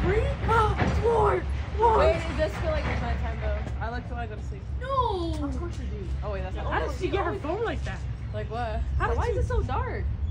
3? Oh, 4. Wait, it does feel like it's nighttime though. I like feel like I go to sleep. No. Of course you do. Oh wait, that's not. How did she get her phone like that? Like what? Why is it so dark?